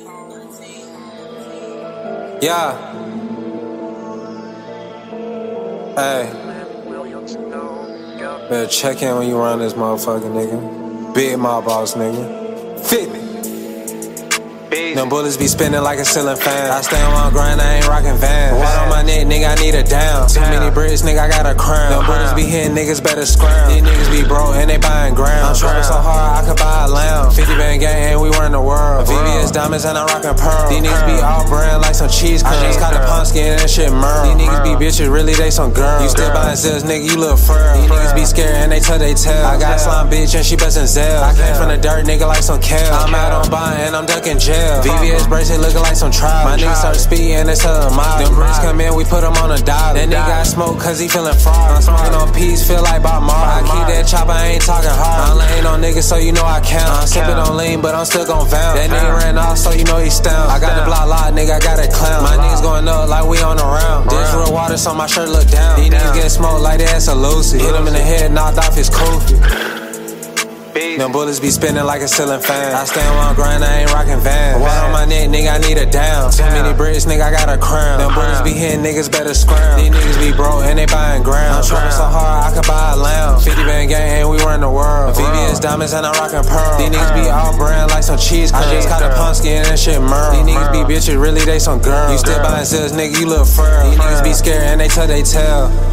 Yeah. Hey. Better check in when you run this motherfucking nigga. Big mob boss nigga. Fit me. Them bullets be spinning like a ceiling fan. I stay on my grind, I ain't rockin' Vans. Water on my neck, nigga, I need a down. Too many bricks, nigga, I got a crown. Them bullets be hitting, niggas better scram. These niggas be broke and they buying ground. I'm trapping so hard, I could buy a lounge. 50 band gang and we run the world. VVS diamonds and I'm rockin' pearl. These niggas be all brand like some cheese curls. I just caught the pump skin and that shit merl. These niggas be bitches, really they some girls. You still buying Zelles, nigga, you look furl. These niggas be scared and they tell they tell. I got a slime bitch and she bustin' Zelle. I came from the dirt, nigga, like some kale. I'm out on bond and I'm ducking jail. VVS bracelet looking like some trial. My niggas start speeding and they tell them miles. Them bricks come in, we put them on a dollar. That nigga got smoke cause he feeling fraud. I'm smoking on peace, feel like Bob Marley. I keep that chopper, I ain't talking hard. I'm laying on niggas so you know I count. I'm sipping on lean, but I'm still gon' vound. That nigga ran off so you know he stout. I got the block locked, nigga, I got a clown. My niggas going up like we on the round. This real water so my shirt look down. These niggas get smoked like they ass a Lucy. Hit him in the head, knocked off his koofy. Them bullets be spinning like a ceiling fan. I stay on my grind, I ain't rockin' Vans. Water on my neck, nigga, I need a down. Too many bricks, nigga, I got a crown. Them bullets be hitting, niggas better scram. These niggas be broke and they buying ground. I'm trapping so hard, I could buy a lounge. 50 band gang and we run the world. VVS diamonds and I'm rockin' pearl. These niggas be all brand like some cheese curls. I just caught the pump skin and that shit merl. These niggas be bitches, really they some girls. You still buying Zelles, nigga, you look furl. These niggas be scared and they tell they tell.